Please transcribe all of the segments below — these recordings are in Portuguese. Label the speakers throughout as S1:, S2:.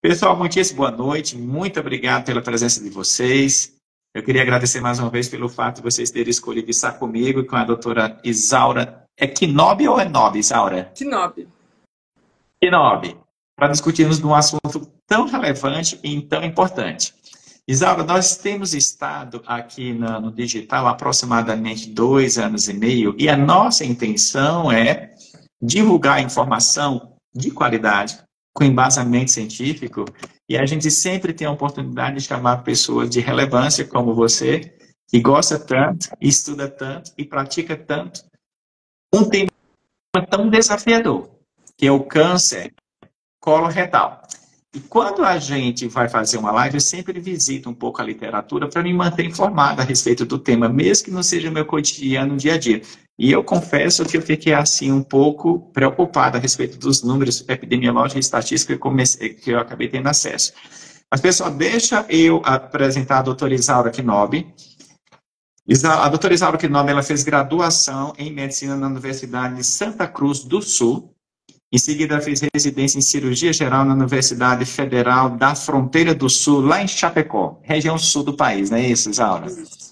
S1: Pessoal, muitíssimo boa noite. Muito obrigado pela presença de vocês. Eu queria agradecer mais uma vez pelo fato de vocês terem escolhido estar comigo e com a doutora Isaura. É Knob ou é Nob, Isaura?
S2: Knob.
S1: Knob, para discutirmos um assunto tão relevante e tão importante. Isaura, nós temos estado aqui no digital há aproximadamente 2 anos e meio e a nossa intenção é divulgar informação de qualidade, com embasamento científico, e a gente sempre tem a oportunidade de chamar pessoas de relevância como você, que gosta tanto, estuda tanto e pratica tanto um tema tão desafiador, que é o câncer coloretal. E quando a gente vai fazer uma live, eu sempre visito um pouco a literatura para me manter informado a respeito do tema, mesmo que não seja o meu cotidiano, dia a dia. E eu confesso que eu fiquei assim um pouco preocupado a respeito dos números epidemiológicos e estatísticos que eu acabei tendo acesso. Mas, pessoal, deixa eu apresentar a doutora Isaura Knob. A doutora Isaura Knob, ela fez graduação em medicina na Universidade de Santa Cruz do Sul. Em seguida, fez residência em cirurgia geral na Universidade Federal da Fronteira do Sul, lá em Chapecó, região sul do país, não é isso, Isaura?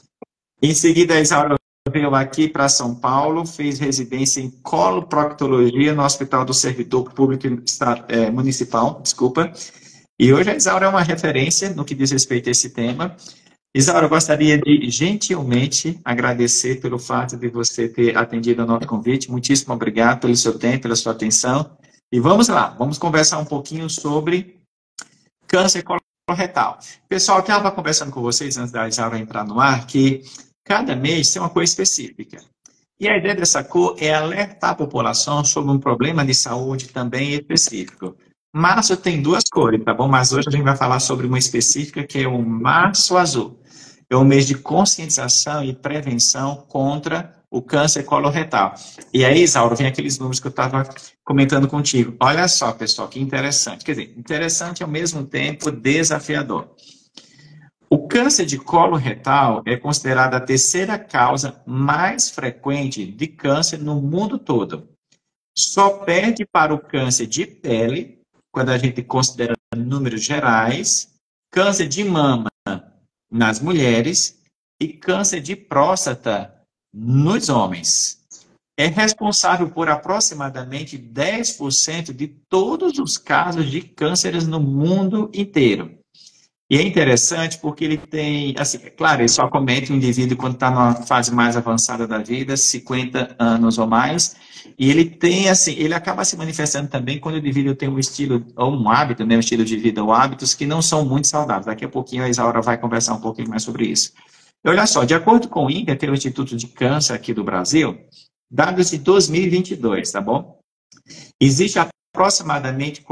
S1: Em seguida, a Isaura veio aqui para São Paulo, fez residência em coloproctologia no Hospital do Servidor Público Municipal, desculpa. E hoje a Isaura é uma referência no que diz respeito a esse tema. Isaura, eu gostaria de gentilmente agradecer pelo fato de você ter atendido ao nosso convite. Muitíssimo obrigado pelo seu tempo, pela sua atenção. E vamos lá, vamos conversar um pouquinho sobre câncer coloretal. Pessoal, eu estava conversando com vocês antes da Isaura entrar no ar, que cada mês tem uma cor específica. E a ideia dessa cor é alertar a população sobre um problema de saúde também específico. Março tem 2 cores, tá bom? Mas hoje a gente vai falar sobre uma específica que é o março azul. É um mês de conscientização e prevenção contra o câncer coloretal. E aí, Isaura, vem aqueles números que eu estava comentando contigo. Olha só, pessoal, que interessante. Quer dizer, interessante e ao mesmo tempo desafiador. O câncer de colo retal é considerada a 3ª causa mais frequente de câncer no mundo todo. Só perde para o câncer de pele, quando a gente considera números gerais, câncer de mama nas mulheres e câncer de próstata nos homens. É responsável por aproximadamente 10% de todos os casos de cânceres no mundo inteiro. E é interessante porque ele tem, assim, claro, ele só comete um indivíduo quando está numa fase mais avançada da vida, 50 anos ou mais, e ele tem, assim, ele acaba se manifestando também quando o indivíduo tem um estilo, ou um hábito, né, um estilo de vida ou hábitos que não são muito saudáveis. Daqui a pouquinho a Isaura vai conversar um pouquinho mais sobre isso. E olha só, de acordo com o INCA, que é o Instituto de Câncer aqui do Brasil, dados de 2022, tá bom? Existe aproximadamente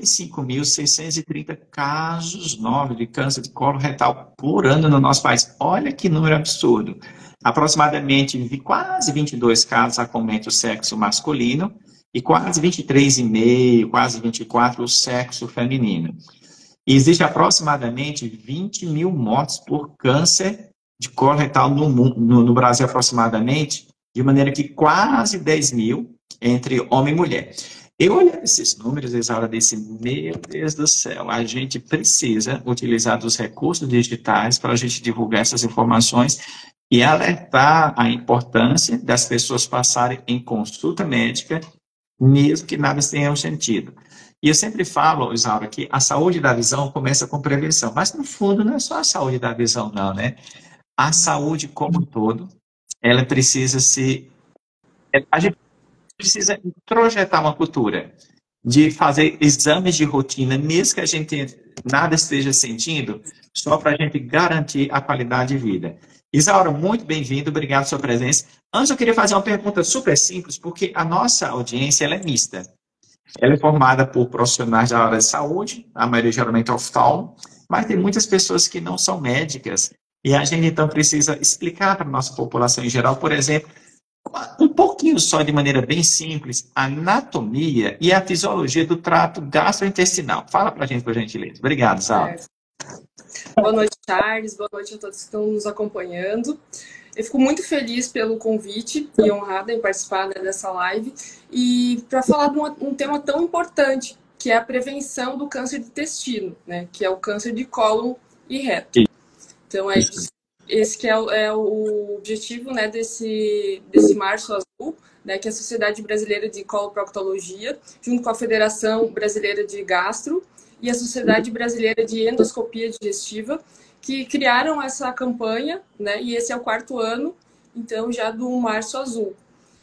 S1: 45.630 casos novos de câncer de colo retal por ano no nosso país. Olha que número absurdo. Aproximadamente quase 22 casos acometem o sexo masculino e quase 23,5, quase 24 o sexo feminino. E existe aproximadamente 20 mil mortes por câncer de colo retal no Brasil, aproximadamente, de maneira que quase 10 mil entre homem e mulher. Eu olhei esses números, Isaura, disse, meu Deus do céu, a gente precisa utilizar dos recursos digitais para a gente divulgar essas informações e alertar a importância das pessoas passarem em consulta médica, mesmo que nada tenha um sentido. E eu sempre falo, Isaura, que a saúde da visão começa com prevenção, mas no fundo não é só a saúde da visão, não, né? A saúde como um todo, ela precisa se... A gente precisa projetar uma cultura de fazer exames de rotina, mesmo que a gente nada esteja sentindo, só para a gente garantir a qualidade de vida. Isaura, muito bem-vindo, obrigado pela sua presença. Antes eu queria fazer uma pergunta super simples, porque a nossa audiência ela é mista. Ela é formada por profissionais da área de saúde, a maioria geralmente é oftalmo, mas tem muitas pessoas que não são médicas, e a gente então precisa explicar para a nossa população em geral, por exemplo, um pouquinho só, de maneira bem simples, a anatomia e a fisiologia do trato gastrointestinal. Fala para a gente, por gentileza. Obrigado, Sal.
S2: Boa noite, Charles. Boa noite a todos que estão nos acompanhando. Eu fico muito feliz pelo convite e honrada em participar dessa live e para falar de um tema tão importante, que é a prevenção do câncer de intestino, né? Que é o câncer de cólon e reto. Então, esse que é o objetivo, né, desse Março Azul, né, que é a Sociedade Brasileira de Coloproctologia, junto com a Federação Brasileira de Gastro e a Sociedade Brasileira de Endoscopia Digestiva, que criaram essa campanha, né, e esse é o 4º ano, então, já do Março Azul.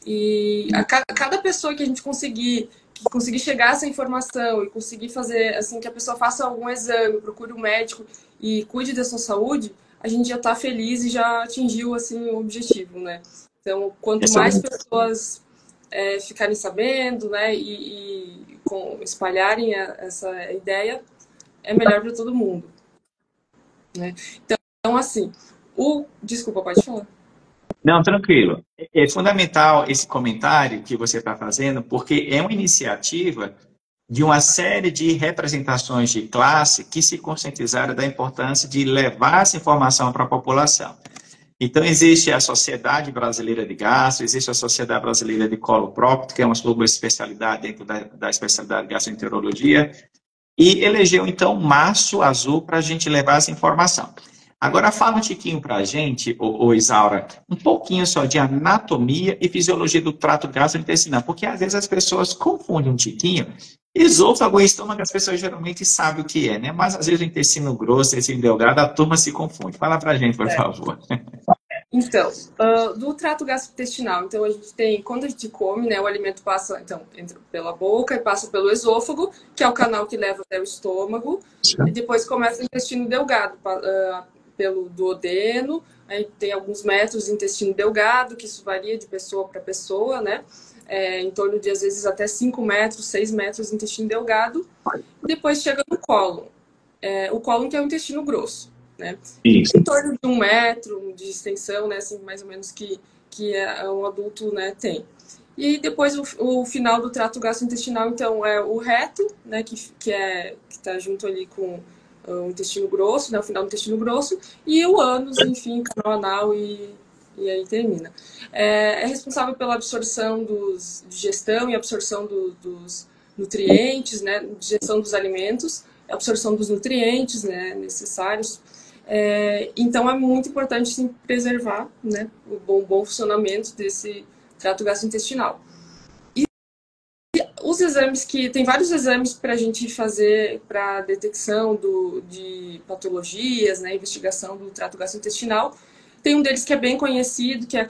S2: E cada pessoa que a gente conseguir chegar a essa informação e conseguir fazer, assim, que a pessoa faça algum exame, procure um médico e cuide da sua saúde, a gente já está feliz e já atingiu, assim, o objetivo, né? Então, quanto mais pessoas ficarem sabendo, né, e espalharem essa ideia, é melhor para todo mundo, né? Então, assim, Desculpa, pode falar.
S1: Não, tranquilo. É fundamental esse comentário que você está fazendo, porque é uma iniciativa de uma série de representações de classe que se conscientizaram da importância de levar essa informação para a população. Então, existe a Sociedade Brasileira de Gastro, existe a Sociedade Brasileira de Coloprocto, que é uma subespecialidade dentro da especialidade de gastroenterologia, e elegeu, então, Março Azul para a gente levar essa informação. Agora, fala um tiquinho para a gente, Isaura, um pouquinho só de anatomia e fisiologia do trato gastrointestinal, porque às vezes as pessoas confundem um tiquinho. Esôfago e estômago, as pessoas geralmente sabem o que é, né? Mas às vezes o intestino grosso, o intestino delgado, a turma se confunde. Fala para a gente, por favor.
S2: Então, do trato gastrointestinal, então a gente tem, quando a gente come, né, o alimento passa, então, entra pela boca e passa pelo esôfago, que é o canal que leva até o estômago, e depois começa o intestino delgado, pelo duodeno, aí tem alguns metros de intestino delgado, que isso varia de pessoa para pessoa, né, em torno de, às vezes, até 5 metros, 6 metros de intestino delgado, e depois chega no cólon, o cólon que é o intestino grosso. Né? Em torno de 1 metro de extensão, né? Assim, mais ou menos que um adulto, né, tem. E depois o final do trato gastrointestinal, então, é o reto, né, que está junto ali com o intestino grosso, né, o final do intestino grosso, e o ânus, enfim, canal anal e aí termina. É responsável pela absorção digestão e absorção dos nutrientes, né, digestão dos alimentos, absorção dos nutrientes, né, necessários. Então, é muito importante, sim, preservar, né, o bom funcionamento desse trato gastrointestinal. E os exames tem vários exames para a gente fazer para detecção de patologias, né, investigação do trato gastrointestinal. Tem um deles que é bem conhecido, que é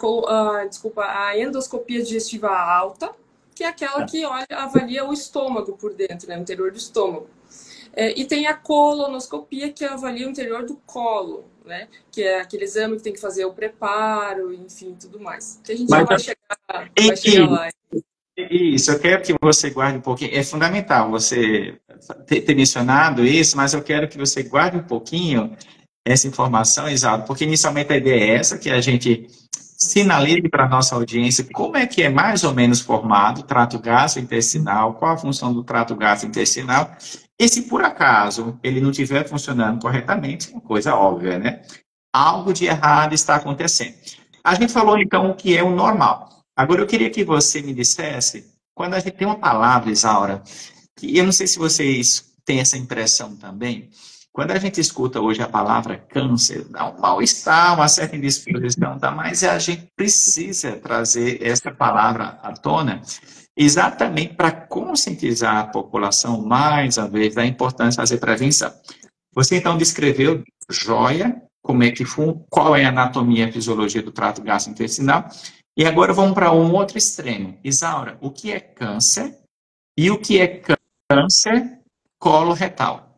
S2: a endoscopia digestiva alta, que é aquela que avalia o estômago por dentro, né, o interior do estômago. E tem a colonoscopia, que avalia o interior do colo, né? Que é aquele exame que tem que fazer o preparo, enfim, tudo mais. Que a gente já vai chegar lá.
S1: Isso, eu quero que você guarde um pouquinho. É fundamental você ter mencionado isso, mas eu quero que você guarde um pouquinho essa informação, Isauro, porque inicialmente a ideia é essa, que a gente sinalize para a nossa audiência como é que é mais ou menos formado o trato gastrointestinal, qual a função do trato gastrointestinal, e se por acaso ele não estiver funcionando corretamente, uma coisa óbvia, né? Algo de errado está acontecendo. A gente falou então o que é o normal. Agora eu queria que você me dissesse, quando a gente tem uma palavra, Isaura, que eu não sei se vocês têm essa impressão também, quando a gente escuta hoje a palavra câncer, dá um mal-estar, uma certa indisposição, tá? Mas a gente precisa trazer essa palavra à tona exatamente para conscientizar a população, mais uma vez, da importância de fazer prevenção. Você, então, descreveu, joia, qual é a anatomia e fisiologia do trato gastrointestinal, e agora vamos para um outro extremo. Isaura, o que é câncer e o que é câncer coloretal?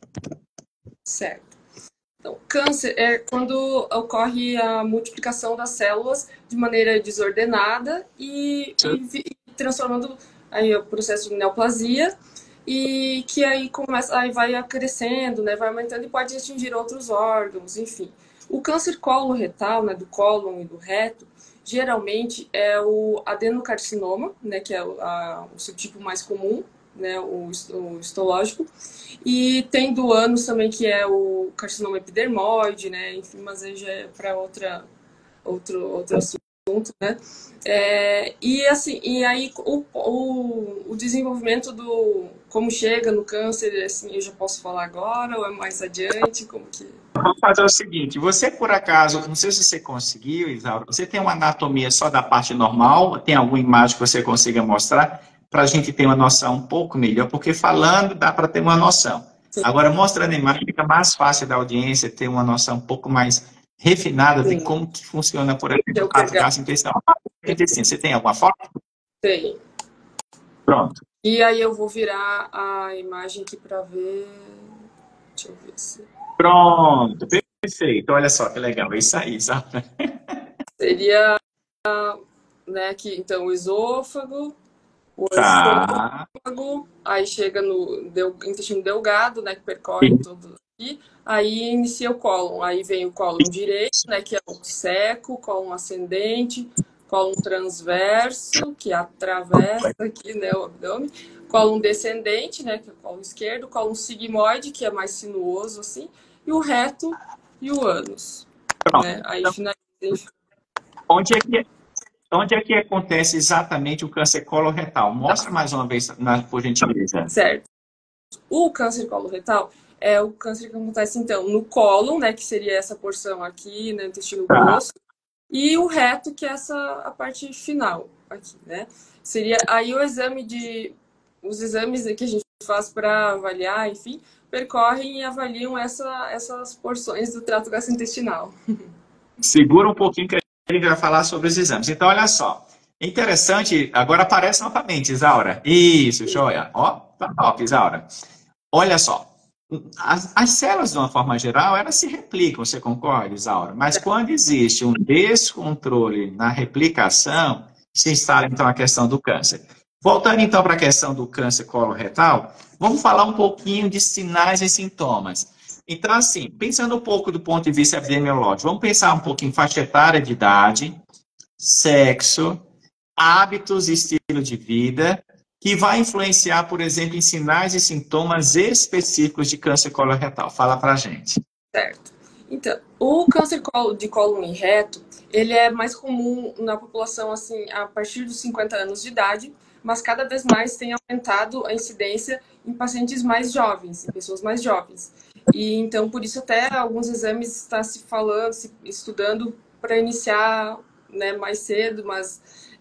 S2: Certo. Então, câncer é quando ocorre a multiplicação das células de maneira desordenada e transformando aí o processo de neoplasia, e que aí vai crescendo, né, vai aumentando e pode atingir outros órgãos, enfim. O câncer coloretal, né, do cólon e do reto, geralmente é o adenocarcinoma, né, que é o subtipo mais comum, né, o histológico, e tem do ânus também, que é o carcinoma epidermoide, né, enfim, mas aí já é para outro assunto, né. E assim, e aí o desenvolvimento como chega no câncer, assim, eu já posso falar agora ou é mais adiante? Como que...
S1: Vamos fazer o seguinte, você por acaso, não sei se você conseguiu, Isaura, você tem uma anatomia só da parte normal? Tem alguma imagem que você consiga mostrar para a gente ter uma noção um pouco melhor? Porque falando dá para ter uma noção.
S2: Sim.
S1: Agora, mostrando a imagem, fica mais fácil da audiência ter uma noção um pouco mais refinada de como que funciona, por exemplo, o trato gastrointestinal. Você tem alguma foto?
S2: Tem.
S1: Pronto.
S2: E aí eu vou virar a imagem aqui para ver. Deixa eu ver se...
S1: Pronto, perfeito. Olha só que legal, é isso aí, sabe?
S2: Seria, né, aqui, então, o esôfago, o
S1: Tá.
S2: estômago, aí chega no intestino delgado, né, que percorre tudo aqui, aí inicia o cólon, aí vem o cólon direito, né, que é o seco, cólon ascendente, cólon transverso, que atravessa aqui, né, o abdômen, cólon descendente, né, que é o cólon esquerdo, cólon sigmoide, que é mais sinuoso, assim, e o reto e o ânus, né, aí finaliza.
S1: Onde é que acontece exatamente o câncer coloretal? Mostra mais uma vez, por gentileza.
S2: Certo. O câncer coloretal é o câncer que acontece, então, no cólon, né, que seria essa porção aqui, né, intestino grosso, e o reto, que é a parte final aqui, né? Seria aí os exames que a gente faz para avaliar, enfim, percorrem e avaliam essas porções do trato gastrointestinal.
S1: Segura um pouquinho que a gente vai falar sobre os exames. Então, olha só. Interessante, agora aparece novamente, Isaura. Isso, joia. Ó, tá top, Isaura. Olha só. As células, de uma forma geral, elas se replicam, você concorda, Isaura? Mas quando existe um descontrole na replicação, se instala, então, a questão do câncer. Voltando, então, para a questão do câncer coloretal, vamos falar um pouquinho de sinais e sintomas. Então, assim, pensando um pouco do ponto de vista epidemiológico, vamos pensar um pouquinho em faixa etária de idade, sexo, hábitos e estilo de vida, que vai influenciar, por exemplo, em sinais e sintomas específicos de câncer coloretal. Fala pra gente.
S2: Certo. Então, o câncer de cólon e reto, ele é mais comum na população, assim, a partir dos 50 anos de idade, mas cada vez mais tem aumentado a incidência em pacientes mais jovens, em pessoas mais jovens. E então, por isso até alguns exames está se falando, se estudando para iniciar, né, mais cedo, mas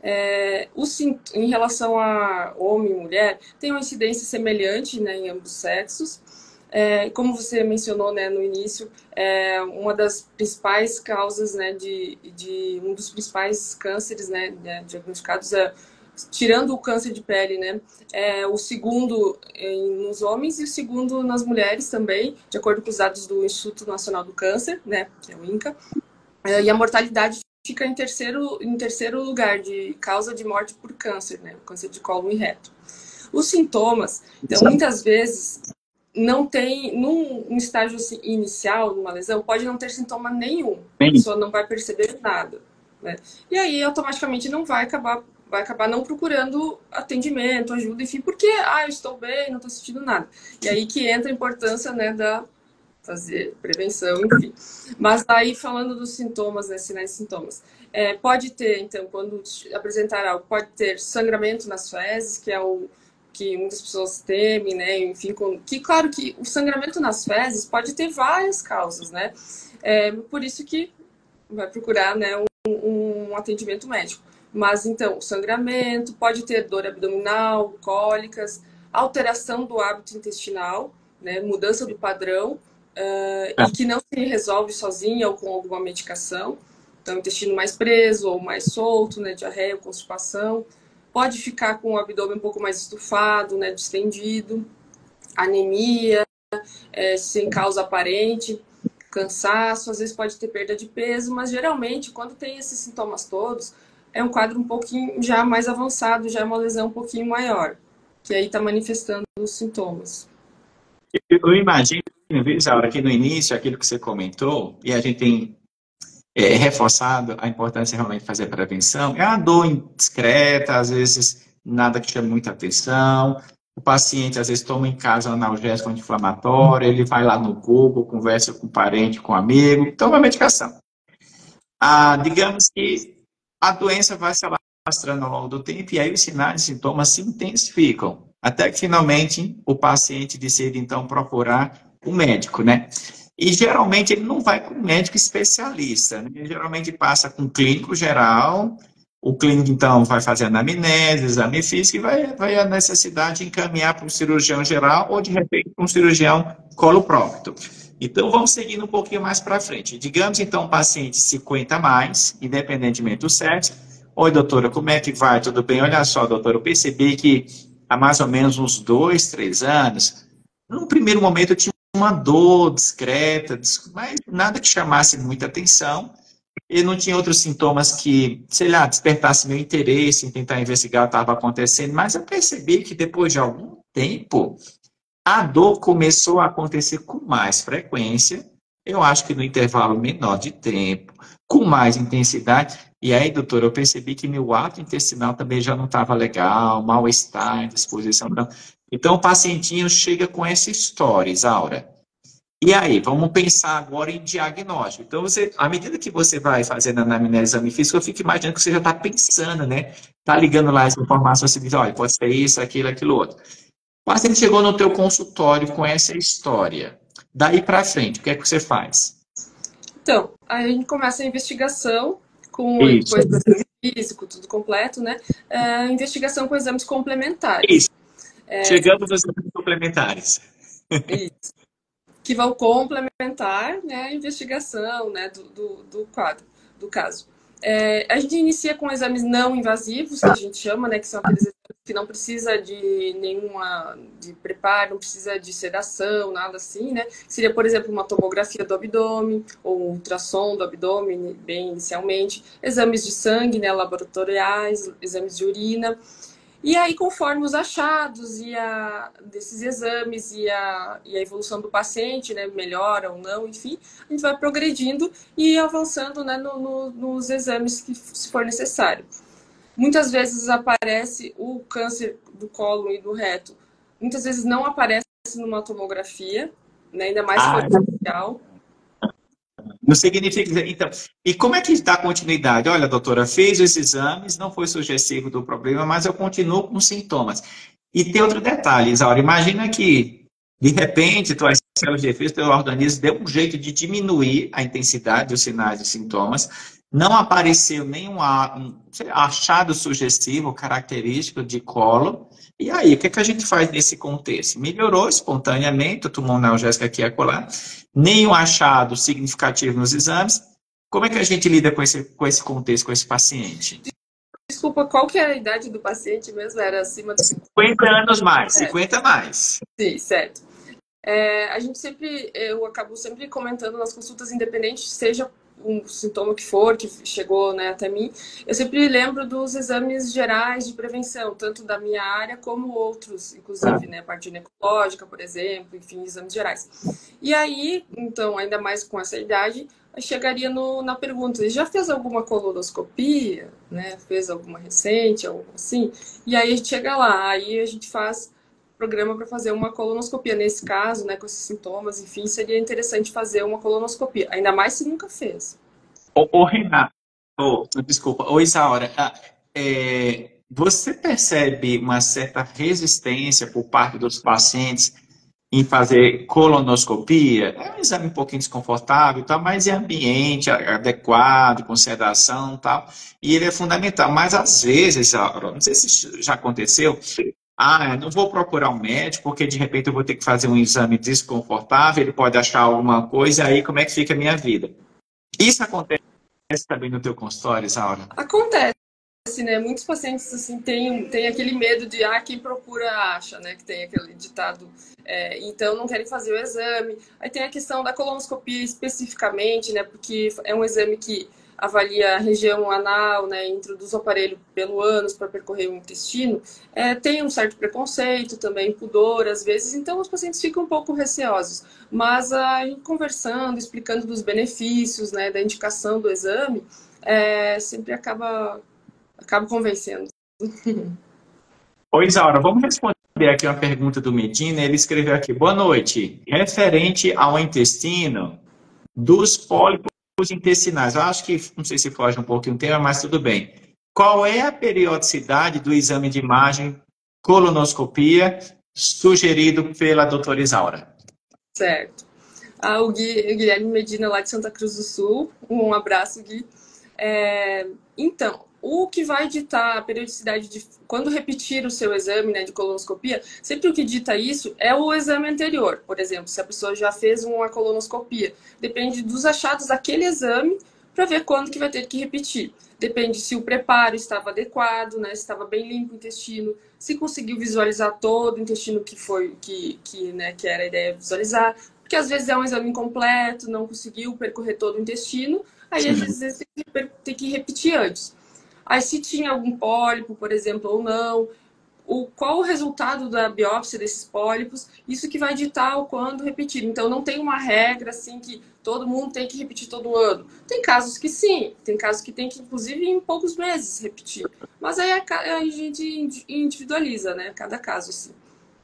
S2: em relação a homem e mulher, tem uma incidência semelhante, né, em ambos sexos. Como você mencionou, né, no início, uma das principais causas, né, de um dos principais cânceres, né, diagnosticados tirando o câncer de pele, né, o segundo nos homens e o segundo nas mulheres também, de acordo com os dados do Instituto Nacional do Câncer, né, que é o INCA, e a mortalidade fica em terceiro lugar de causa de morte por câncer, né, o câncer de cólon e reto. Os sintomas, então, muitas vezes não tem, num estágio assim, inicial, numa lesão, pode não ter sintoma nenhum. A pessoa não vai perceber nada, né? E aí, automaticamente, vai acabar não procurando atendimento, ajuda, enfim, porque, eu estou bem, não estou sentindo nada. E aí que entra a importância, né, da fazer prevenção, enfim. Mas aí, falando dos sintomas, né, sinais e sintomas, pode ter, então, quando apresentar algo, pode ter sangramento nas fezes, que é o que muitas pessoas temem, né? Enfim, claro que o sangramento nas fezes pode ter várias causas, né? Por isso que vai procurar, né, um atendimento médico. Mas então, sangramento, pode ter dor abdominal, cólicas, alteração do hábito intestinal, né? Mudança do padrão, e que não se resolve sozinha ou com alguma medicação. Então, intestino mais preso ou mais solto, né? Diarreia, constipação. Pode ficar com o abdômen um pouco mais estufado, né, distendido, anemia, sem causa aparente, cansaço, às vezes pode ter perda de peso, mas geralmente, quando tem esses sintomas todos, é um quadro um pouquinho já mais avançado, já é uma lesão um pouquinho maior, que aí está manifestando os sintomas.
S1: Eu imagino, Isaura, que no início, aquilo que você comentou, e a gente tem reforçado a importância realmente de fazer a prevenção, é uma dor discreta, às vezes nada que chame muita atenção, o paciente às vezes toma em casa um analgésico anti-inflamatório, ele vai lá no Google, conversa com o parente, com o amigo, toma medicação. Digamos que a doença vai se alastrando ao longo do tempo e aí os sinais e sintomas se intensificam. até que finalmente o paciente decide então procurar o médico, né? E geralmente ele não vai com um médico especialista, né? Ele geralmente passa com um clínico geral, o clínico então vai fazer anamnese, exame físico e vai a necessidade de encaminhar para um cirurgião geral ou de repente para um cirurgião coloprocto. Então vamos seguindo um pouquinho mais para frente. Digamos então um paciente 50 a mais, independentemente do sexo. Oi, doutora, como é que vai? Tudo bem? Olha só, doutora, eu percebi que há mais ou menos uns 2, 3 anos, num primeiro momento eu tinha uma dor discreta, mas nada que chamasse muita atenção. E não tinha outros sintomas que, sei lá, despertasse meu interesse em tentar investigar o que estava acontecendo, mas eu percebi que depois de algum tempo, a dor começou a acontecer com mais frequência, eu acho que no intervalo menor de tempo, com mais intensidade. E aí, doutor, eu percebi que meu ato intestinal também já não estava legal, mal-estar, disposição. Não. Então, o pacientinho chega com essa história, Isaura. E aí, vamos pensar agora em diagnóstico. Então, você, à medida que você vai fazendo a anamnese, exame físico, eu fico imaginando que você já está pensando, né? Está ligando lá as informações, você diz, olha, pode ser isso, aquilo, aquilo outro. O paciente chegou no teu consultório com essa história. Daí para frente, o que é que você faz?
S2: Então, aí a gente começa a investigação com
S1: Isso.
S2: o exame físico, tudo completo, né? Investigação com exames complementares.
S1: Isso. Chegamos aos exames complementares.
S2: Isso. Que vão complementar, né, a investigação, né, do quadro, do caso. A gente inicia com exames não invasivos, que a gente chama, né, que são aqueles exames que não precisa de nenhuma de preparo, não precisa de sedação, nada assim, né? Seria, por exemplo, uma tomografia do abdômen ou um ultrassom do abdômen, bem inicialmente, exames de sangue, né, laboratoriais, exames de urina. E aí, conforme os achados desses exames e a evolução do paciente, né, melhora ou não, enfim, a gente vai progredindo e avançando, né, nos exames que se for necessário. Muitas vezes aparece o câncer do cólon e do reto. Muitas vezes não aparece numa tomografia, né, ainda mais se for inicial.
S1: Não significa. Então, e como é que dá continuidade? Olha, doutora, fez os exames, não foi sugestivo do problema, mas eu continuo com sintomas. E tem outro detalhe, Isaura, imagina que, de repente, tuas células de defesa, teu organismo deu um jeito de diminuir a intensidade dos sinais e sintomas, não apareceu nenhum achado sugestivo, característico de colo. E aí, o que a gente faz nesse contexto? Melhorou espontaneamente, tomou um analgésico aqui e acolá, nenhum achado significativo nos exames. Como é que a gente lida com esse contexto, com esse paciente?
S2: Desculpa, qual que era a idade do paciente mesmo? Era acima de
S1: 50 anos mais, 50 mais.
S2: Sim, certo. A gente eu acabo sempre comentando nas consultas, independente, seja um sintoma que for, que chegou, né, até mim, eu sempre lembro dos exames gerais de prevenção, tanto da minha área como outros, inclusive, né, a parte ginecológica, por exemplo, enfim, exames gerais. E aí, então, ainda mais com essa idade, eu chegaria na pergunta, já fez alguma colonoscopia, né, fez alguma recente, algo assim? E aí a gente chega lá, aí a gente faz programa para fazer uma colonoscopia. Nesse caso, né, com esses sintomas, enfim, seria interessante fazer uma colonoscopia, ainda mais se nunca fez.
S1: Ô Renato, desculpa, Isaura, você percebe uma certa resistência por parte dos pacientes em fazer colonoscopia? É um exame um pouquinho desconfortável, tá? Mas é ambiente adequado, com sedação e tal, e ele é fundamental. Mas às vezes, Isaura, não sei se já aconteceu, não vou procurar um médico, porque de repente eu vou ter que fazer um exame desconfortável, ele pode achar alguma coisa, aí como é que fica a minha vida? Isso acontece também no teu consultório, Isaura?
S2: Acontece, né? Muitos pacientes assim, têm aquele medo de quem procura acha, né? Que tem aquele ditado. Então não querem fazer o exame. Aí tem a questão da colonoscopia especificamente, né? Porque é um exame que avalia a região anal, né, introduz o aparelho pelo ânus para percorrer o intestino, tem um certo preconceito também, pudor às vezes, então os pacientes ficam um pouco receosos. Mas aí, conversando, explicando dos benefícios, né, da indicação do exame, sempre acaba convencendo.
S1: Oi, Isaura, vamos responder aqui uma pergunta do Medina. Ele escreveu aqui, boa noite, referente ao intestino dos pólipos intestinais. Eu acho que, não sei se foge um pouquinho o tema, mas tudo bem. Qual é a periodicidade do exame de imagem colonoscopia, sugerido pela doutora Isaura.
S2: Certo. O Guilherme Medina, lá de Santa Cruz do Sul. Um abraço, Gui. Então, o que vai ditar a periodicidade de quando repetir o seu exame, né, de colonoscopia, sempre o que dita isso é o exame anterior. Por exemplo, se a pessoa já fez uma colonoscopia, depende dos achados daquele exame para ver quando que vai ter que repetir. Depende se o preparo estava adequado, né, se estava bem limpo o intestino, se conseguiu visualizar todo o intestino né, que era a ideia visualizar, porque às vezes é um exame incompleto, não conseguiu percorrer todo o intestino, aí às vezes tem que repetir antes. Aí se tinha algum pólipo, por exemplo, ou não, qual o resultado da biópsia desses pólipos, isso que vai ditar o quando repetir. Então não tem uma regra assim que todo mundo tem que repetir todo ano. Tem casos que sim, tem casos que tem que, inclusive, em poucos meses repetir. Mas aí a gente individualiza, né? Cada caso, assim.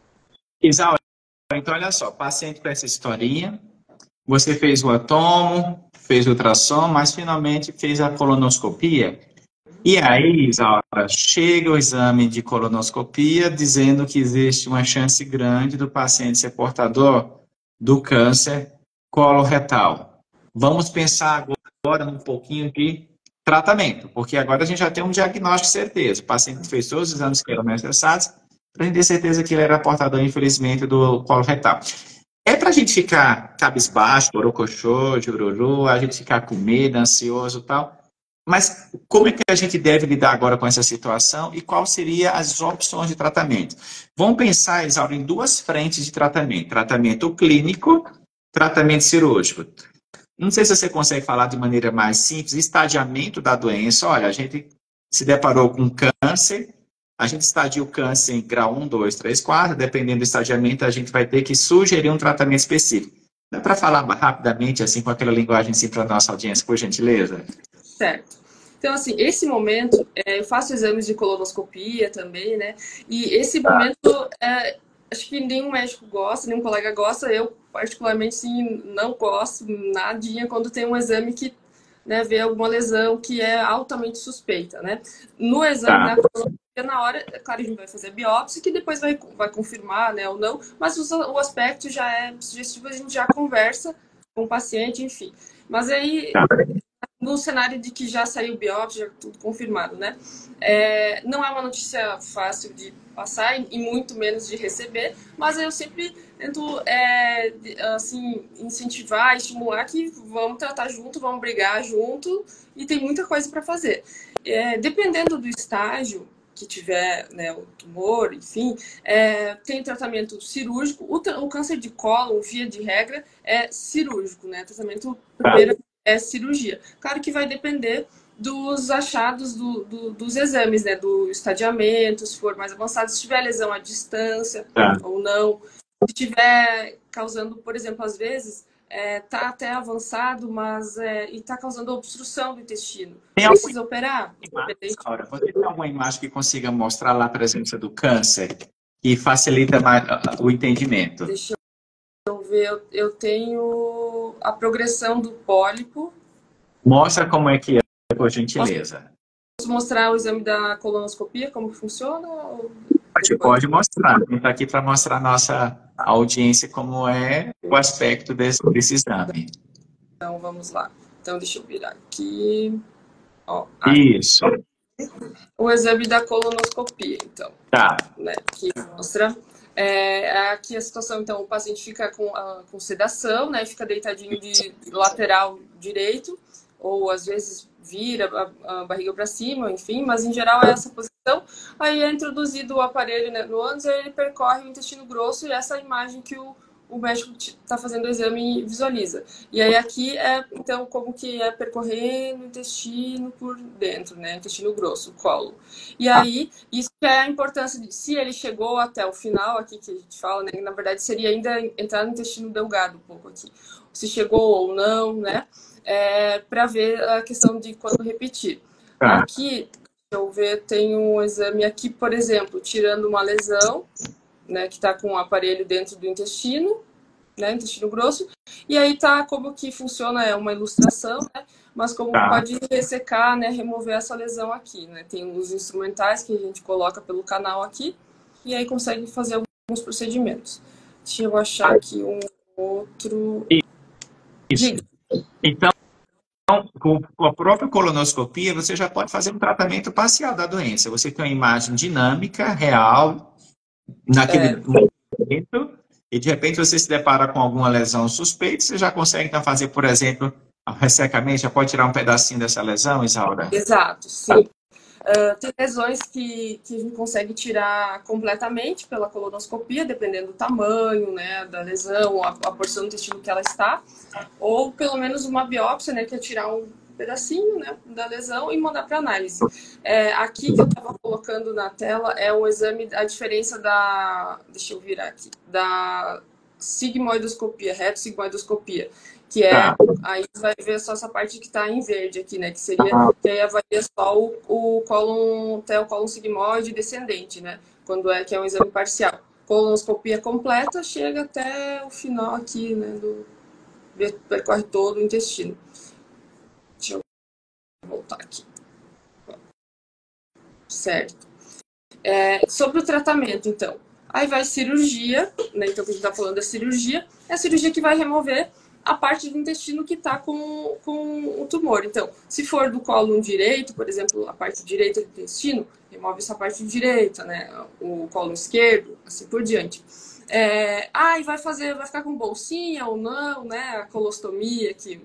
S1: Isaura, então olha só, paciente com essa historinha, você fez o atomo, fez o ultrassom, mas finalmente fez a colonoscopia. E aí, Isaura, chega o exame de colonoscopia dizendo que existe uma chance grande do paciente ser portador do câncer coloretal. Vamos pensar agora um pouquinho de tratamento, porque agora a gente já tem um diagnóstico certeza. O paciente fez todos os exames que eram necessários para a gente ter certeza que ele era portador, infelizmente, do coloretal. É para a gente ficar cabisbaixo, borocochô, jururu, a gente ficar com medo, ansioso e tal. Mas como é que a gente deve lidar agora com essa situação e quais seriam as opções de tratamento? Vamos pensar, Isaura, em duas frentes de tratamento. Tratamento clínico, tratamento cirúrgico. Não sei se você consegue falar de maneira mais simples, estadiamento da doença. Olha, a gente se deparou com câncer, a gente estadia o câncer em grau 1, 2, 3, 4, dependendo do estadiamento, a gente vai ter que sugerir um tratamento específico. Dá para falar rapidamente, assim, com aquela linguagem assim, para a nossa audiência, por gentileza?
S2: Certo. Então, assim, esse momento, eu faço exames de colonoscopia também, né? E esse momento, acho que nenhum médico gosta, nenhum colega gosta. Eu, particularmente, sim, não gosto nadinha quando tem um exame que, né, vê alguma lesão que é altamente suspeita, né? No exame da colonoscopia, na hora, é claro, a gente vai fazer biópsia, que depois vai confirmar, né, ou não. Mas o aspecto já é sugestivo, a gente já conversa com o paciente, enfim. Mas aí... no cenário de que já saiu biópsia, já tudo confirmado, né? Não é uma notícia fácil de passar e muito menos de receber, mas eu sempre tento assim, incentivar, estimular que vamos tratar junto, vamos brigar junto e tem muita coisa para fazer. Dependendo do estágio que tiver, né, o tumor, enfim, tem tratamento cirúrgico. O câncer de cólon, via de regra, é cirúrgico, né? Tratamento primeiro é cirurgia. Claro que vai depender dos achados dos exames, né? Do estadiamento, se for mais avançado, se tiver lesão à distância ou não. Se tiver causando, por exemplo, às vezes, tá até avançado, mas e tá causando obstrução do intestino. Precisa operar?
S1: Você tem alguma imagem que consiga mostrar lá a presença do câncer e facilita mais o entendimento?
S2: Deixa eu ver, eu tenho a progressão do pólipo.
S1: Mostra como é que é, por gentileza.
S2: Posso mostrar o exame da colonoscopia, como funciona?
S1: Pode mostrar. A gente está aqui para mostrar a nossa audiência como é o aspecto desse exame.
S2: Então, vamos lá. Então, deixa eu virar aqui.
S1: Isso.
S2: O exame da colonoscopia, então.
S1: Tá.
S2: Né, que mostra... aqui a situação, então, o paciente fica com sedação, né? Fica deitadinho de lateral direito, ou às vezes vira a barriga para cima, enfim, mas em geral é essa posição. Aí é introduzido o aparelho, né, no ânus, aí ele percorre o intestino grosso e essa imagem que o médico está fazendo o exame e visualiza. E aí aqui então, como que é percorrendo o intestino por dentro, né? Intestino grosso, colo. E aí, isso é a importância de, se ele chegou até o final aqui, que a gente fala, né? Na verdade, seria ainda entrar no intestino delgado um pouco aqui. Se chegou ou não, né? Para ver a questão de quando repetir. Aqui, deixa eu ver, tem um exame aqui, por exemplo, tirando uma lesão, né, que está com o aparelho dentro do intestino, né, intestino grosso, e aí tá como que funciona, é uma ilustração, né, mas como pode ressecar, né, remover essa lesão aqui, né, tem os instrumentais que a gente coloca pelo canal aqui, e aí consegue fazer alguns procedimentos. Deixa eu achar aqui um outro...
S1: Isso. Então, com a própria colonoscopia, você já pode fazer um tratamento parcial da doença. Você tem uma imagem dinâmica, real, naquele momento, e de repente você se depara com alguma lesão suspeita, você já consegue então fazer, por exemplo, ressecamento, já pode tirar um pedacinho dessa lesão, Isaura?
S2: Exato, sim. Tem lesões que a gente consegue tirar completamente pela colonoscopia, dependendo do tamanho, né, da lesão, a porção do intestino que ela está, ou pelo menos uma biópsia, né, que é tirar um pedacinho, né, da lesão e mandar para análise. Aqui que eu estava colocando na tela é o exame, a diferença da, deixa eu virar aqui, da sigmoidoscopia, reto-sigmoidoscopia, que é, aí vai ver só essa parte que está em verde aqui, né, que seria, que aí avalia só o cólon, até o cólon sigmoide descendente, né, quando que é um exame parcial. Colonoscopia completa chega até o final aqui, né, percorre todo o intestino. Deixa eu voltar aqui. Certo. Sobre o tratamento, então. Aí vai cirurgia, né? Então, que a gente está falando da cirurgia, é a cirurgia que vai remover a parte do intestino que está com o tumor. Então, se for do cólon direito, por exemplo, a parte direita do intestino, remove essa parte direita, né? O cólon esquerdo, assim por diante. E vai ficar com bolsinha ou não, né? A colostomia que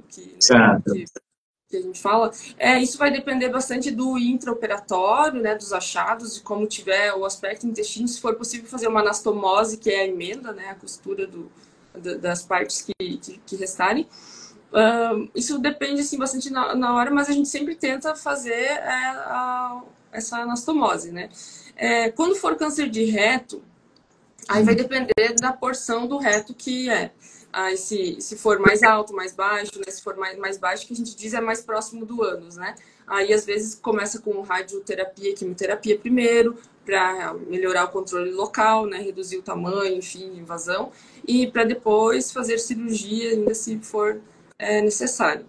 S2: a gente fala, isso vai depender bastante do intraoperatório, né, dos achados, de como tiver o aspecto do intestino, se for possível fazer uma anastomose, que é a emenda, né, a costura das partes que restarem. Isso depende assim, bastante na hora, mas a gente sempre tenta fazer essa anastomose, né. Quando for câncer de reto, aí vai depender da porção do reto que é. Aí, se for mais alto, mais baixo, né? Se for mais baixo, que a gente diz é mais próximo do ânus, né? Aí, às vezes, começa com radioterapia e quimioterapia primeiro, para melhorar o controle local, né? Reduzir o tamanho, enfim, invasão. E para depois fazer cirurgia, ainda se for necessário.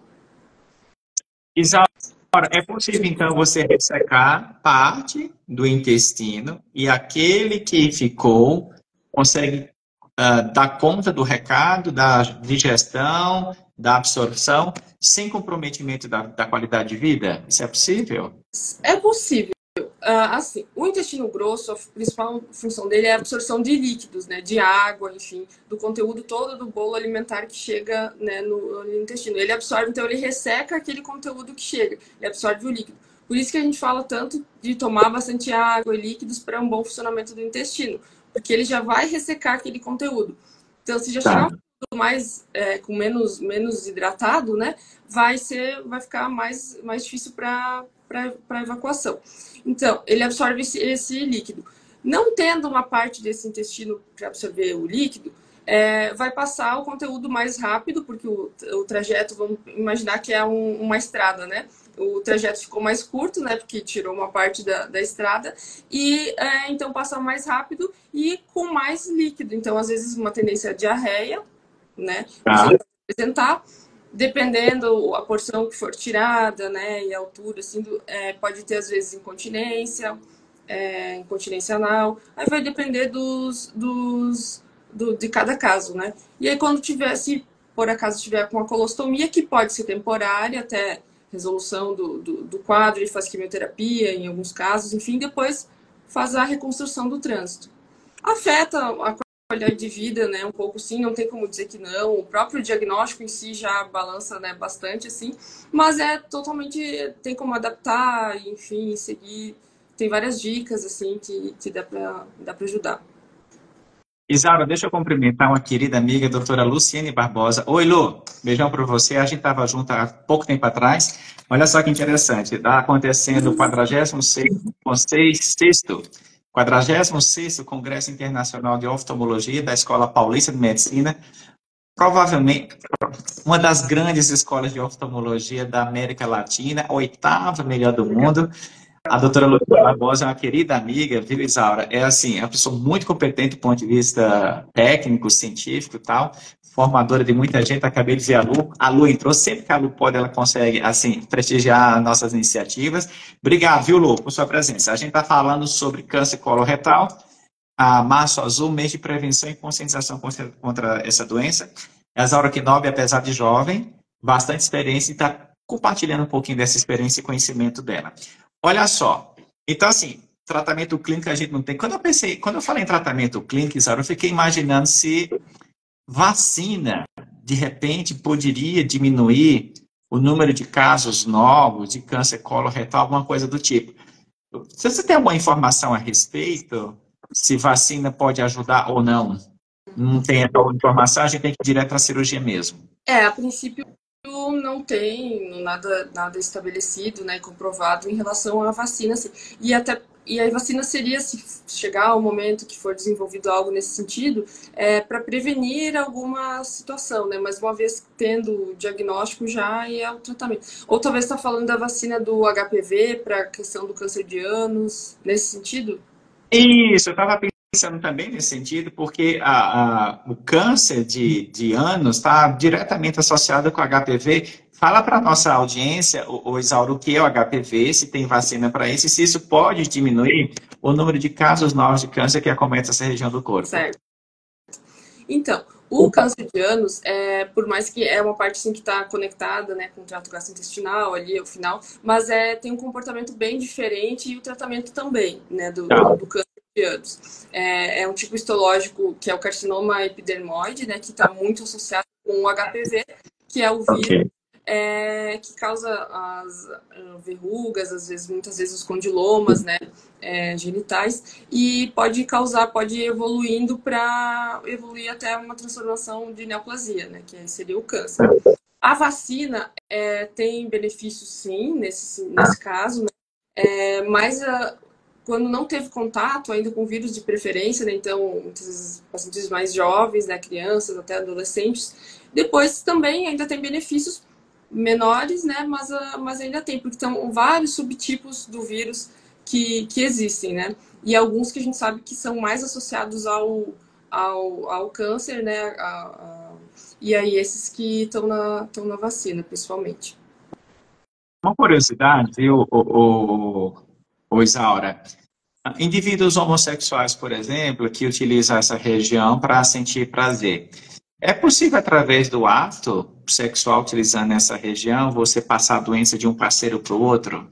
S1: Isaura, é possível, então, você ressecar parte do intestino e aquele que ficou consegue dar conta do recado, da digestão, da absorção, sem comprometimento da qualidade de vida? Isso é possível?
S2: É possível. Assim, o intestino grosso, a principal função dele é a absorção de líquidos, né, de água, enfim, do conteúdo todo do bolo alimentar que chega, né, no intestino. Ele absorve, então ele resseca aquele conteúdo que chega, ele absorve o líquido. Por isso que a gente fala tanto de tomar bastante água e líquidos para um bom funcionamento do intestino, porque ele já vai ressecar aquele conteúdo. Então, se já chegar um conteúdo mais, com menos hidratado, né, vai ficar mais difícil para evacuação. Então, ele absorve esse líquido. Não tendo uma parte desse intestino para absorver o líquido, vai passar o conteúdo mais rápido, porque o trajeto, vamos imaginar que é uma estrada, né? O trajeto ficou mais curto, né? Porque tirou uma parte da estrada, e então passa mais rápido e com mais líquido. Então, às vezes, uma tendência à diarreia, né? Pode apresentar. Dependendo a porção que for tirada, né, e a altura, assim, pode ter às vezes incontinência anal. Aí vai depender de cada caso, né? E aí quando tiver, se por acaso tiver com a colostomia, que pode ser temporária até resolução do quadro, e faz quimioterapia em alguns casos, enfim, depois faz a reconstrução do trânsito. Afeta a qualidade de vida, né, um pouco sim, não tem como dizer que não, o próprio diagnóstico em si já balança, né, bastante, assim, mas tem como adaptar, enfim, seguir, tem várias dicas, assim, que dá para ajudar.
S1: Isaura, deixa eu cumprimentar uma querida amiga, a doutora Luciene Barbosa. Oi, Lu, beijão para você, a gente estava junto há pouco tempo atrás, olha só que interessante, está acontecendo o 46º Congresso Internacional de Oftalmologia da Escola Paulista de Medicina, provavelmente uma das grandes escolas de oftalmologia da América Latina, a 8ª melhor do mundo. A doutora Luciene Barbosa é uma querida amiga, viu, Isaura? É assim, é uma pessoa muito competente do ponto de vista técnico, científico e tal, formadora de muita gente. Acabei de ver a Lu. A Lu entrou, sempre que a Lu pode, ela consegue, assim, prestigiar nossas iniciativas. Obrigado, viu, Lu, por sua presença. A gente está falando sobre câncer coloretal a Março Azul, mês de prevenção e conscientização contra essa doença. A Isaura Kinobi, apesar de jovem, bastante experiência e está compartilhando um pouquinho dessa experiência e conhecimento dela. Olha só, então assim, tratamento clínico a gente não tem. Quando eu falei em tratamento clínico, Isaura, eu fiquei imaginando se vacina, de repente, poderia diminuir o número de casos novos de câncer coloretal, alguma coisa do tipo. Se você tem alguma informação a respeito, se vacina pode ajudar ou não, não tem essa informação, a gente tem que ir direto para a cirurgia mesmo.
S2: A princípio não tem nada estabelecido, né, comprovado em relação à vacina, assim. E a vacina seria, se chegar ao momento que for desenvolvido algo nesse sentido, para prevenir alguma situação, né? Mas uma vez tendo o diagnóstico já é o tratamento. Ou talvez está falando da vacina do HPV para a questão do câncer de ânus, nesse sentido?
S1: Isso, eu estava pensando também nesse sentido, porque o câncer de ânus está diretamente associado com HPV. Fala para a nossa audiência, o Isauro, o que é o HPV, se tem vacina para isso, e se isso pode diminuir o número de casos novos de câncer que acometem essa região do corpo.
S2: Certo. Então, o câncer de ânus, por mais que é uma parte assim, que está conectada, né, com o trato gastrointestinal ali ao final, mas tem um comportamento bem diferente e o tratamento também, né, do câncer de ânus. É um tipo histológico que é o carcinoma epidermoide, né, que está muito associado com o HPV, que é o vírus que causa as verrugas, muitas vezes os condilomas, né, genitais, e pode ir evoluindo para evoluir até uma transformação de neoplasia, né, que seria o câncer. A vacina tem benefícios, sim, nesse caso, né, mas quando não teve contato ainda com vírus de preferência, né, então, muitas vezes pacientes mais jovens, né, crianças, até adolescentes, depois também ainda tem benefícios menores, né, mas ainda tem, porque são vários subtipos do vírus que existem, né, e alguns que a gente sabe que são mais associados ao câncer, né, e aí esses que estão na vacina, principalmente.
S1: Uma curiosidade, viu, Isaura? Indivíduos homossexuais, por exemplo, que utilizam essa região para sentir prazer. É possível, através do ato sexual, utilizando essa região, você passar a doença de um parceiro para o outro?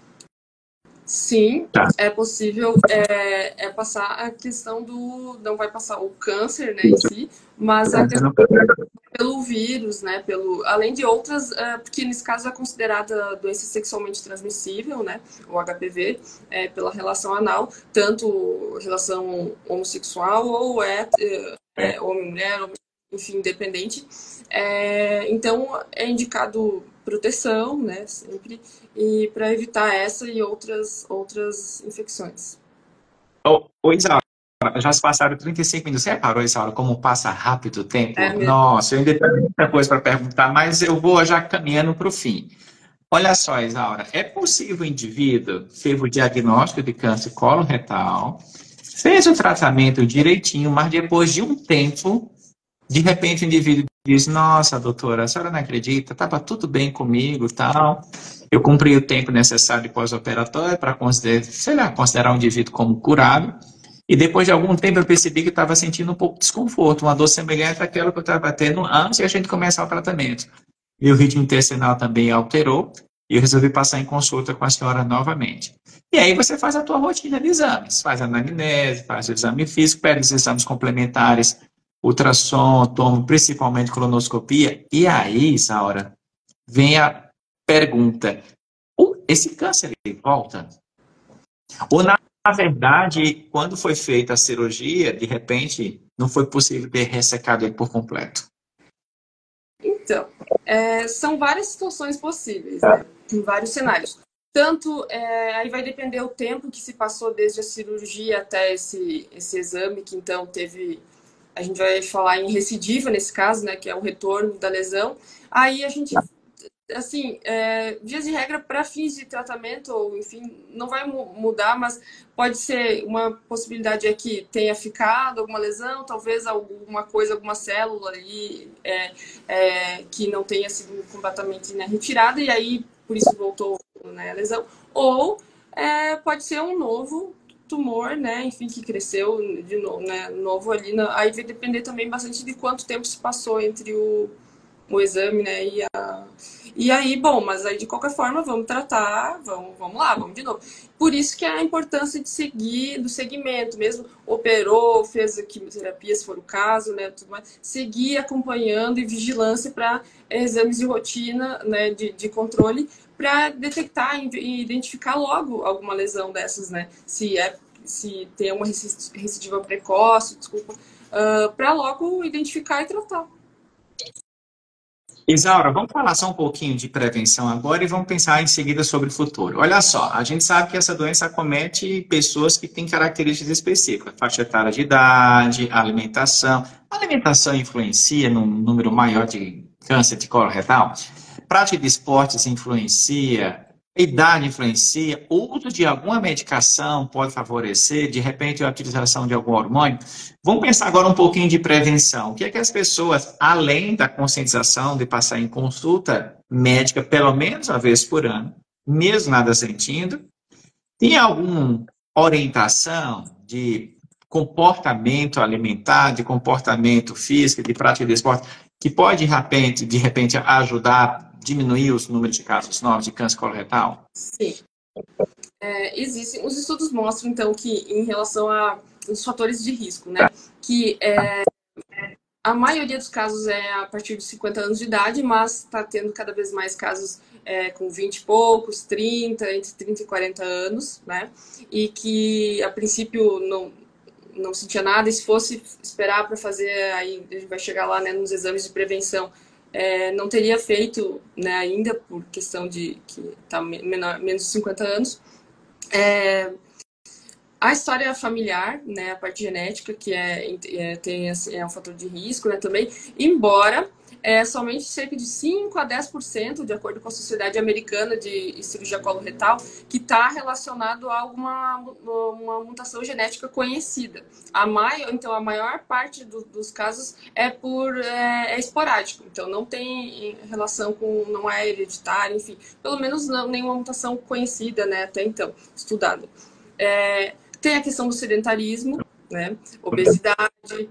S2: Sim, é possível passar a questão do... Não vai passar o câncer, né, em si, mas a questão pelo vírus, né, além de outras, porque nesse caso é considerada doença sexualmente transmissível, né, o HPV, pela relação anal, tanto relação homossexual ou homem-mulher, enfim, independente. Então, é indicado proteção, né, sempre, e para evitar essa e outras infecções.
S1: Isaura, já se passaram 35 minutos. Você reparou, Isaura, como passa rápido o tempo?
S2: Mesmo.
S1: Nossa, eu ainda tenho muita coisa para perguntar, mas eu vou já caminhando para o fim. Olha só, Isaura, é possível o indivíduo teve o diagnóstico de câncer coloretal, fez o tratamento direitinho, mas depois de um tempo, de repente o indivíduo diz, nossa, doutora, a senhora não acredita, estava tudo bem comigo, tal, eu cumpri o tempo necessário de pós-operatório para considerar o indivíduo como curado, e depois de algum tempo eu percebi que estava sentindo um pouco de desconforto, uma dor semelhante àquela que eu estava tendo antes de a gente começar o tratamento. Meu ritmo intestinal também alterou, e eu resolvi passar em consulta com a senhora novamente. E aí você faz a tua rotina de exames, faz a anamnese, faz o exame físico, pede os exames complementares, ultrassom, tomo principalmente colonoscopia, e aí, Isaura, vem a pergunta, esse câncer ele volta? Ou, na verdade, quando foi feita a cirurgia, de repente, não foi possível ter ressecado ele por completo?
S2: Então, são várias situações possíveis, né? Em vários cenários. Tanto, aí vai depender o tempo que se passou desde a cirurgia até esse exame, que então a gente vai falar em recidiva nesse caso, né, que é o retorno da lesão. Aí a gente, assim, vias de regra para fins de tratamento, ou enfim, não vai mudar, mas pode ser uma possibilidade que tenha ficado alguma lesão, talvez alguma coisa, alguma célula ali que não tenha sido completamente, né, retirada, e aí por isso voltou, né, a lesão. Ou pode ser um novo tumor, né, enfim, que cresceu de novo, né, novo ali, aí vai depender também bastante de quanto tempo se passou entre o exame, né, e aí, bom, mas aí de qualquer forma vamos tratar, vamos lá, vamos de novo. Por isso que é a importância de seguir, do segmento, mesmo operou, fez a quimioterapia, se for o caso, né, tudo mais, seguir acompanhando e vigilância para exames de rotina, né, de controle, para detectar e identificar logo alguma lesão dessas, né, se tem uma recidiva precoce, desculpa, para logo identificar e tratar.
S1: Isaura, vamos falar só um pouquinho de prevenção agora e vamos pensar em seguida sobre o futuro. Olha só, a gente sabe que essa doença acomete pessoas que têm características específicas, faixa etária de idade, alimentação. A alimentação influencia num número maior de câncer de colo retal? Prática de esportes influencia? Idade influencia? O uso de alguma medicação pode favorecer? De repente, a utilização de algum hormônio? Vamos pensar agora um pouquinho de prevenção. O que é que as pessoas, além da conscientização de passar em consulta médica pelo menos uma vez por ano, mesmo nada sentindo, tem alguma orientação de comportamento alimentar, de comportamento físico, de prática de esporte, que pode, de repente ajudar a diminuir os números de casos novos de câncer coloretal?
S2: Sim. Existem, os estudos mostram, então, que em relação aos fatores de risco, né, que a maioria dos casos é a partir dos 50 anos de idade, mas está tendo cada vez mais casos com 20 e poucos, 30, entre 30 e 40 anos, né, e que a princípio não sentia nada, e se fosse esperar para fazer, aí a gente vai chegar lá, né, nos exames de prevenção, não teria feito, né, ainda por questão de que está menos de 50 anos. A história familiar, né, a parte genética, que é um fator de risco, né, também, embora somente cerca de 5 a 10%, de acordo com a Sociedade Americana de Cirurgia Coloretal, que está relacionado a uma mutação genética conhecida. Então, a maior parte dos casos é esporádico, então não tem relação com, não é hereditário, enfim, pelo menos nenhuma mutação conhecida, né, até então, estudada. Tem a questão do sedentarismo, né, obesidade,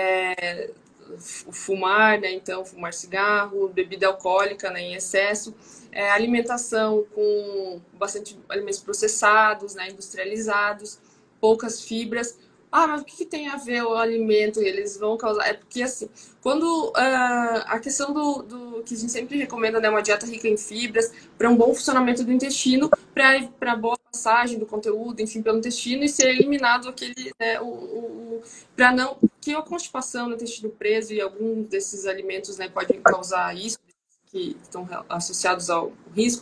S2: fumar, né, então fumar cigarro, bebida alcoólica, né, em excesso, alimentação com bastante alimentos processados, né, industrializados, poucas fibras. Mas o que tem a ver o alimento? Eles vão causar... É porque, assim, quando a questão do que a gente sempre recomenda, né, uma dieta rica em fibras, para um bom funcionamento do intestino, para boa passagem do conteúdo, enfim, pelo intestino, e ser eliminado aquele, né, para não... Que a constipação no intestino preso e alguns desses alimentos, né, podem causar isso, que estão associados ao risco,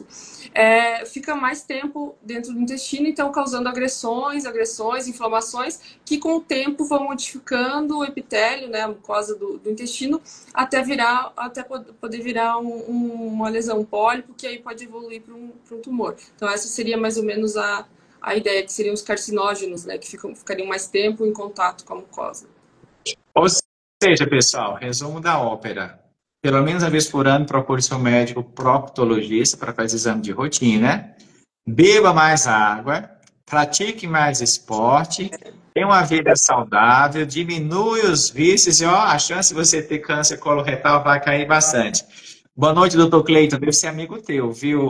S2: fica mais tempo dentro do intestino, então causando agressões, inflamações, que com o tempo vão modificando o epitélio, né, a mucosa do intestino, até poder virar uma lesão, um pólipo, que aí pode evoluir para um tumor. Então essa seria mais ou menos a ideia, que seriam os carcinógenos, né, que ficariam mais tempo em contato com a mucosa.
S1: Ou seja, pessoal, resumo da ópera. Pelo menos uma vez por ano, procure seu médico proctologista para fazer exame de rotina. Beba mais água, pratique mais esporte, tenha uma vida saudável, diminui os vícios e a chance de você ter câncer coloretal vai cair bastante. Boa noite, doutor Cleiton. Deve ser amigo teu, viu,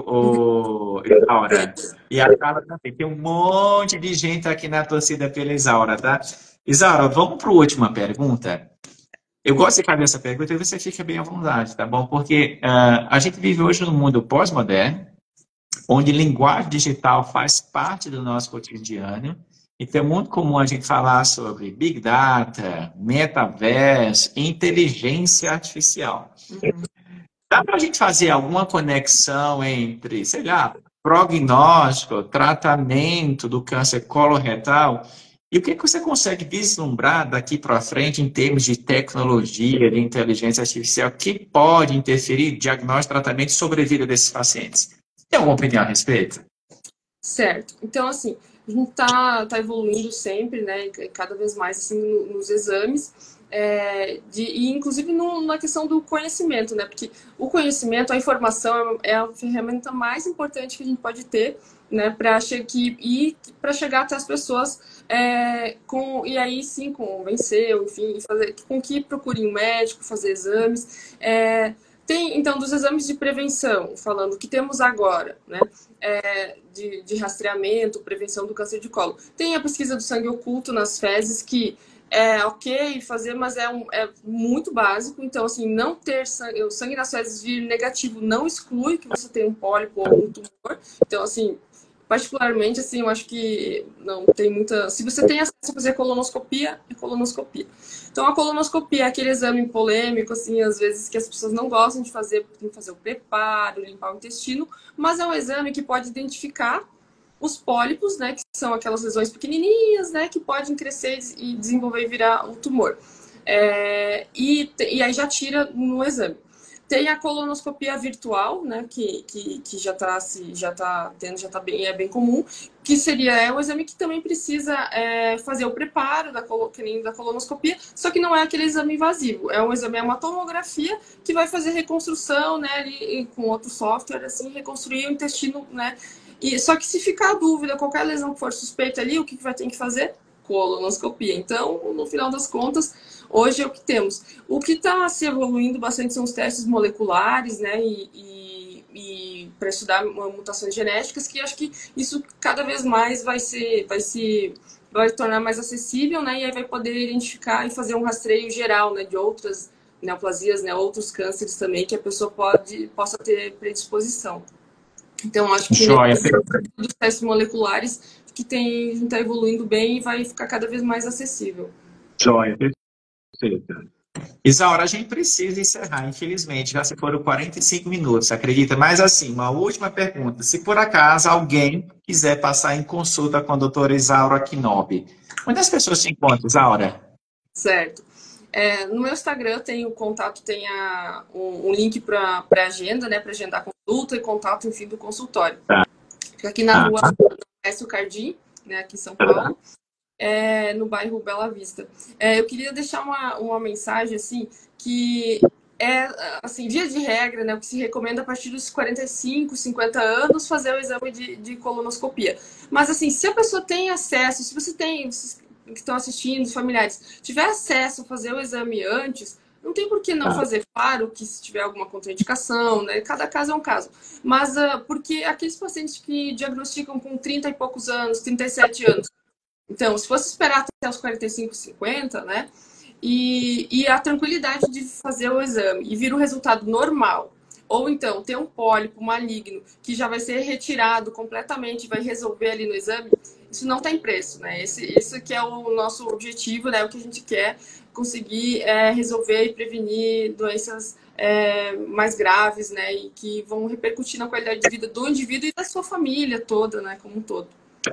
S1: Isaura? E a Carla também. Tem um monte de gente aqui na torcida pela Isaura, tá? Isaura, vamos para a última pergunta. Eu gosto de fazer essa pergunta e você fica bem à vontade, tá bom? Porque a gente vive hoje num mundo pós-moderno, onde linguagem digital faz parte do nosso cotidiano. Então, é muito comum a gente falar sobre Big Data, metaverso, inteligência artificial. Dá para a gente fazer alguma conexão entre, sei lá, prognóstico, tratamento do câncer coloretal? E o que você consegue vislumbrar daqui para frente em termos de tecnologia, de inteligência artificial, que pode interferir no diagnóstico, tratamento e sobrevida desses pacientes? Tem alguma opinião a respeito?
S2: Certo. Então, assim, a gente tá evoluindo sempre, né, cada vez mais assim, nos exames, e inclusive na questão do conhecimento, né, porque o conhecimento, a informação é a ferramenta mais importante que a gente pode ter, né, para chegar até as pessoas E aí sim convenceu, enfim, fazer com que procurem um médico, fazer exames. Tem, então, dos exames de prevenção, falando que temos agora, né, de rastreamento, prevenção do câncer de colo. Tem a pesquisa do sangue oculto nas fezes, que é ok fazer, mas é muito básico. Então, assim, não ter sangue, o sangue nas fezes vir negativo não exclui que você tenha um pólipo ou um tumor. Então, assim, particularmente, assim, eu acho que não tem muita... Se você tem acesso a fazer colonoscopia, é colonoscopia. Então, a colonoscopia é aquele exame polêmico, assim, às vezes que as pessoas não gostam de fazer, porque tem que fazer o preparo, limpar o intestino, mas é um exame que pode identificar os pólipos, né, que são aquelas lesões pequenininhas, né, que podem crescer e desenvolver e virar um tumor. E aí já tira no exame. Tem a colonoscopia virtual, né, que já está tendo, já está bem, é bem comum, que seria o exame que também precisa fazer o preparo da colonoscopia, só que não é aquele exame invasivo, é um exame, é uma tomografia que vai fazer reconstrução, né, com outro software, assim, reconstruir o intestino, né. Só que se ficar dúvida, qualquer lesão que for suspeita ali, o que vai ter que fazer? Colonoscopia. Então, no final das contas, hoje é o que temos. O que está se evoluindo bastante são os testes moleculares, né? E para estudar mutações genéticas, que acho que isso cada vez mais vai tornar mais acessível, né? E aí vai poder identificar e fazer um rastreio geral, né? De outras neoplasias, né? Outros cânceres também que a pessoa possa ter predisposição. Então, acho que os testes moleculares que está evoluindo bem e vai ficar cada vez mais acessível.
S1: Joia, perfeito. Isaura, a gente precisa encerrar, infelizmente, já se foram 45 minutos, acredita? Mas assim, uma última pergunta. Se por acaso alguém quiser passar em consulta com a doutora Isaura Knobi, onde as pessoas te encontram, Isaura?
S2: Certo. No meu Instagram tem o contato, tem um link para agenda, né? Para agendar consulta e contato, enfim, do consultório. Tá. Fica aqui na rua Écio Cardim, né? Aqui em São Paulo. No bairro Bela Vista. Eu queria deixar uma mensagem, assim, que assim, via de regra, né, o que se recomenda a partir dos 45, 50 anos fazer o exame de colonoscopia. Mas, assim, se a pessoa tem acesso, se você tem, vocês que estão assistindo, os familiares, tiver acesso a fazer o exame antes, não tem por que não fazer. Claro que se tiver alguma contraindicação, né, cada caso é um caso. Mas porque aqueles pacientes que diagnosticam com 30 e poucos anos, 37 anos, então, se fosse esperar até os 45, 50, né? E a tranquilidade de fazer o exame e vir o resultado normal, ou então ter um pólipo maligno que já vai ser retirado completamente, vai resolver ali no exame, isso não tem preço, né? Isso que é o nosso objetivo, né? O que a gente quer conseguir resolver e prevenir doenças mais graves, né? E que vão repercutir na qualidade de vida do indivíduo e da sua família toda, né? Como um todo.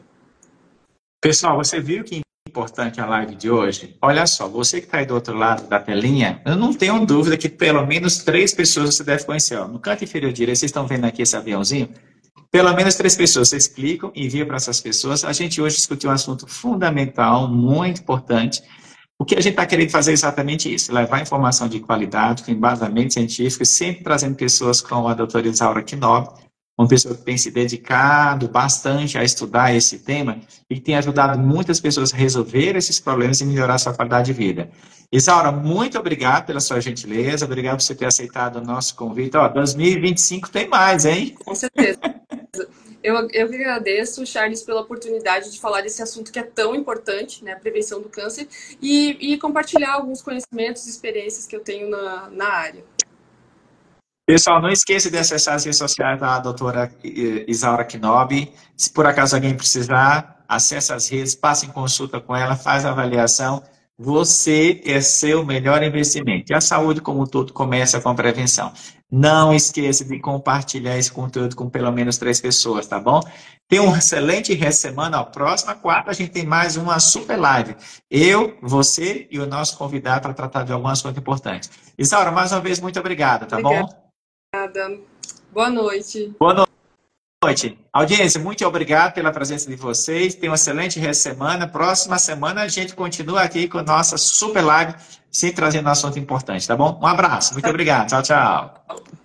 S1: Pessoal, você viu que importante a live de hoje? Olha só, você que está aí do outro lado da telinha, eu não tenho dúvida que pelo menos 3 pessoas você deve conhecer. Ó. No canto inferior direito, vocês estão vendo aqui esse aviãozinho? Pelo menos 3 pessoas. Vocês clicam e enviam para essas pessoas. A gente hoje discutiu um assunto fundamental, muito importante. O que a gente está querendo fazer é exatamente isso, levar informação de qualidade, com embasamento científico, sempre trazendo pessoas como a doutora Isaura Knobi, uma pessoa que tem se dedicado bastante a estudar esse tema e que tem ajudado muitas pessoas a resolver esses problemas e melhorar a sua qualidade de vida. Isaura, muito obrigado pela sua gentileza, obrigado por você ter aceitado o nosso convite. 2025 tem mais, hein?
S2: Com certeza. Eu que agradeço, Charles, pela oportunidade de falar desse assunto que é tão importante, né, a prevenção do câncer, e compartilhar alguns conhecimentos e experiências que eu tenho na área.
S1: Pessoal, não esqueça de acessar as redes sociais da doutora Isaura Knobi. Se por acaso alguém precisar, acesse as redes, passe em consulta com ela, faz a avaliação. Você é seu melhor investimento. E a saúde, como tudo, começa com a prevenção. Não esqueça de compartilhar esse conteúdo com pelo menos 3 pessoas, tá bom? Tenha um excelente resto de semana. A próxima quarta a gente tem mais uma super live. Eu, você e o nosso convidado para tratar de algum assunto importante. Isaura, mais uma vez, muito obrigado, tá bom?
S2: Obrigada. Boa noite.
S1: Boa noite. Audiência, muito obrigado pela presença de vocês. Tenham um excelente resto de semana. Próxima semana a gente continua aqui com nossa super live, sempre trazendo um assunto importante, tá bom? Um abraço. Muito obrigado. Tchau, tchau.